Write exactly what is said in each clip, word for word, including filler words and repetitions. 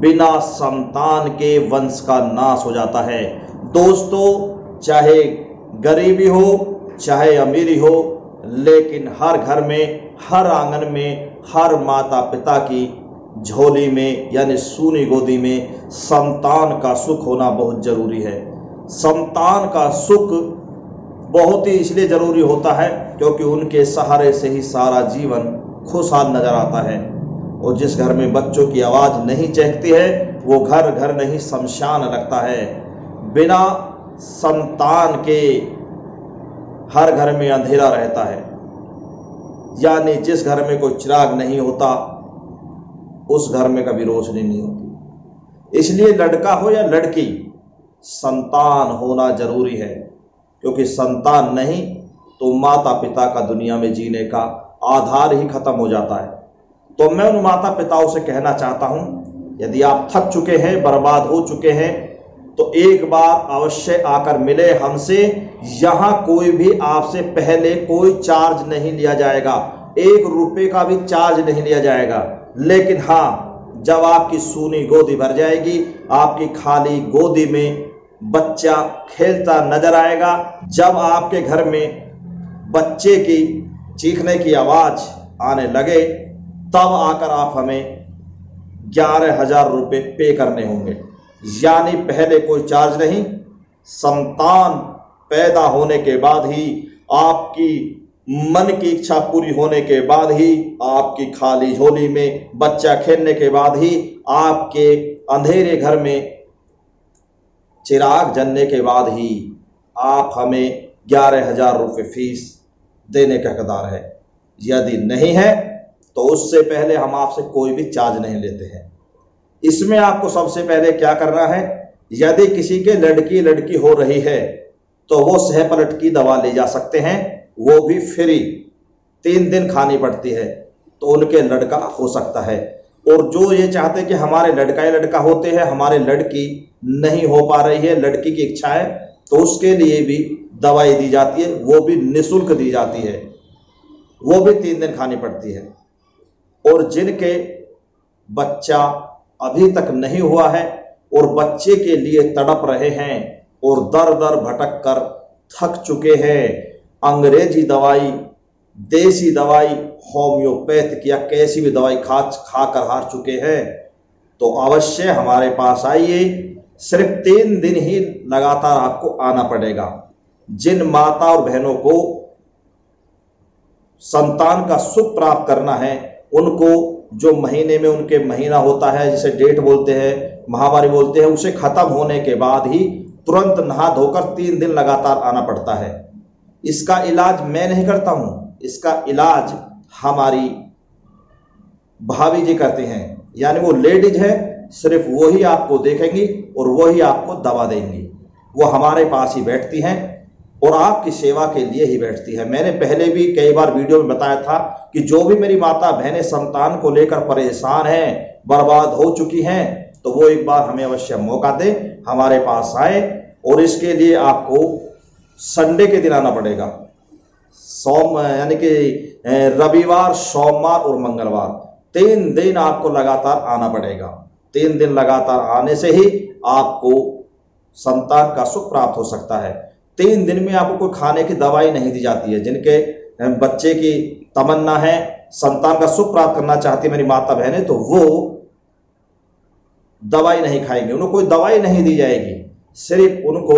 बिना संतान के वंश का नाश हो जाता है। दोस्तों, चाहे गरीबी हो चाहे अमीरी हो, लेकिन हर घर में, हर आंगन में, हर माता पिता की झोली में यानी सूनी गोदी में संतान का सुख होना बहुत जरूरी है। संतान का सुख बहुत ही इसलिए जरूरी होता है क्योंकि उनके सहारे से ही सारा जीवन खुशहाल नजर आता है। और जिस घर में बच्चों की आवाज नहीं चहकती है वो घर घर नहीं शमशान लगता है। बिना संतान के हर घर में अंधेरा रहता है, यानी जिस घर में कोई चिराग नहीं होता उस घर में कभी रोशनी नहीं होती। इसलिए लड़का हो या लड़की, संतान होना जरूरी है, क्योंकि संतान नहीं तो माता पिता का दुनिया में जीने का आधार ही खत्म हो जाता है। तो मैं उन माता पिताओं से कहना चाहता हूं, यदि आप थक चुके हैं, बर्बाद हो चुके हैं, तो एक बार अवश्य आकर मिले हमसे। यहां कोई भी आपसे पहले कोई चार्ज नहीं लिया जाएगा, एक रुपए का भी चार्ज नहीं लिया जाएगा। लेकिन हाँ, जब आपकी सूनी गोदी भर जाएगी, आपकी खाली गोदी में बच्चा खेलता नजर आएगा, जब आपके घर में बच्चे की चीखने की आवाज आने लगे, तब आकर आप हमें ग्यारह हजार रुपये पे करने होंगे। यानी पहले कोई चार्ज नहीं, संतान पैदा होने के बाद ही, आपकी मन की इच्छा पूरी होने के बाद ही, आपकी खाली झोली में बच्चा खेलने के बाद ही, आपके अंधेरे घर में चिराग जलने के बाद ही आप हमें ग्यारह हजार रुपये फीस देने का हकदार है। यदि नहीं है तो उससे पहले हम आपसे कोई भी चार्ज नहीं लेते हैं। इसमें आपको सबसे पहले क्या करना है, यदि किसी के लड़की लड़की हो रही है तो वो सहपलट की दवा ले जा सकते हैं, वो भी फ्री, तीन दिन खानी पड़ती है, तो उनके लड़का हो सकता है। और जो ये चाहते हैं कि हमारे लड़का ही लड़का होते हैं, हमारे लड़की नहीं हो पा रही है, लड़की की इच्छा है, तो उसके लिए भी दवाई दी जाती है, वो भी निःशुल्क दी जाती है, वो भी तीन दिन खानी पड़ती है। और जिनके बच्चा अभी तक नहीं हुआ है और बच्चे के लिए तड़प रहे हैं और दर दर भटक कर थक चुके हैं, अंग्रेजी दवाई, देसी दवाई, होम्योपैथ या कैसी भी दवाई खा खा कर हार चुके हैं, तो अवश्य हमारे पास आइए। सिर्फ तीन दिन ही लगातार आपको आना पड़ेगा। जिन माता और बहनों को संतान का सुख प्राप्त करना है, उनको जो महीने में उनके महीना होता है, जिसे डेट बोलते हैं, महावारी बोलते हैं, उसे खत्म होने के बाद ही तुरंत नहा धोकर तीन दिन लगातार आना पड़ता है। इसका इलाज मैं नहीं करता हूं, इसका इलाज हमारी भाभी जी करते हैं, यानी वो लेडीज है, सिर्फ वो ही आपको देखेंगी और वो ही आपको दवा देंगी। वो हमारे पास ही बैठती हैं और आपकी सेवा के लिए ही बैठती है। मैंने पहले भी कई बार वीडियो में बताया था कि जो भी मेरी माता बहनें संतान को लेकर परेशान हैं, बर्बाद हो चुकी हैं, तो वो एक बार हमें अवश्य मौका दे, हमारे पास आए। और इसके लिए आपको संडे के दिन आना पड़ेगा, सोम यानी कि रविवार, सोमवार और मंगलवार, तीन दिन आपको लगातार आना पड़ेगा। तीन दिन लगातार आने से ही आपको संतान का सुख प्राप्त हो सकता है। तीन दिन में आपको कोई खाने की दवाई नहीं दी जाती है। जिनके बच्चे की तमन्ना है, संतान का सुख प्राप्त करना चाहती है मेरी माता बहनें, तो वो दवाई नहीं खाएंगे, उनको कोई दवाई नहीं दी जाएगी। सिर्फ उनको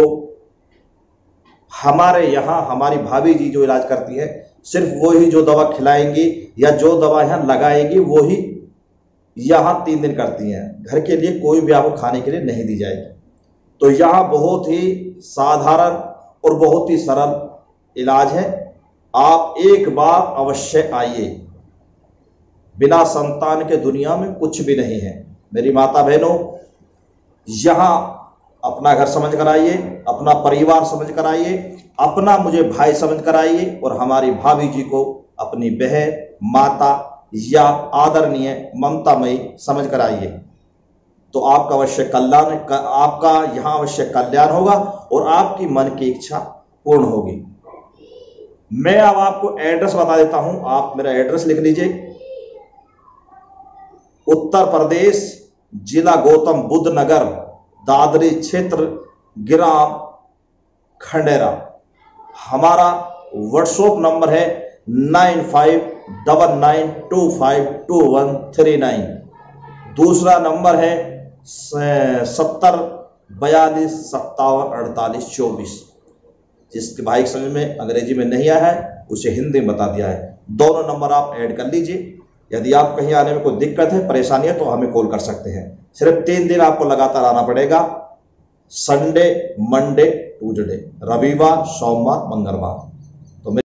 हमारे यहाँ हमारी भाभी जी जो इलाज करती है, सिर्फ वो ही जो दवा खिलाएंगी या जो दवा यहाँ लगाएगी वो ही यहाँ तीन दिन करती हैं। घर के लिए कोई भी आपको खाने के लिए नहीं दी जाएगी। तो यहाँ बहुत ही साधारण और बहुत ही सरल इलाज है। आप एक बार अवश्य आइए। बिना संतान के दुनिया में कुछ भी नहीं है। मेरी माता बहनों, यहाँ अपना घर समझ कर आइए, अपना परिवार समझ कर आइए, अपना मुझे भाई समझ कर आइए और हमारी भाभी जी को अपनी बहन, माता या आदरणीय ममतामयी समझ कर आइए। तो आपका अवश्य कल्याण, आपका यहाँ अवश्य कल्याण होगा और आपकी मन की इच्छा पूर्ण होगी। मैं अब आपको एड्रेस बता देता हूं, आप मेरा एड्रेस लिख लीजिए। उत्तर प्रदेश जिला गौतम बुद्ध नगर, दादरी क्षेत्र, ग्राम खंडेरा। हमारा व्हाट्सएप नंबर है nine five double nine two five two one three nine. दूसरा नंबर है सत्तर बयालीस सत्तावन अड़तालीस चौबीस। जिसके भाई समझ में अंग्रेजी में नहीं आया है उसे हिंदी में बता दिया है। दोनों नंबर आप ऐड कर लीजिए। यदि आप कहीं आने में कोई दिक्कत है, परेशानी है, तो हमें कॉल कर सकते हैं। सिर्फ तीन दिन आपको लगातार आना पड़ेगा, संडे, मंडे, ट्यूजडे, रविवार, सोमवार, मंगलवार।